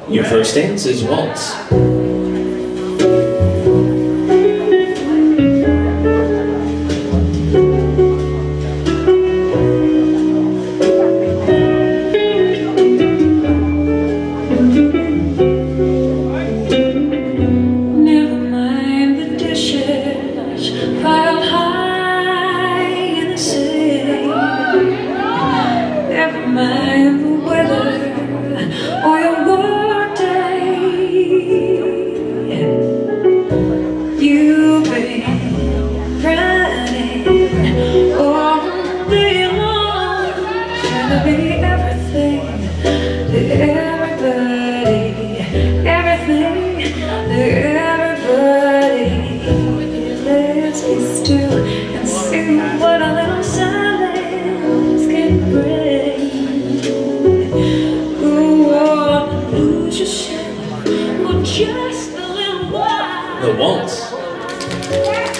Your first dance is waltz. Never mind the dishes piled high in the sink. Never mind the weather or your workday. You've been running all day long, trying to be everything to everybody, everything to everybody. Let's be still and see what a little silence can bring. Go on and lose yourself for just a little while. The waltz.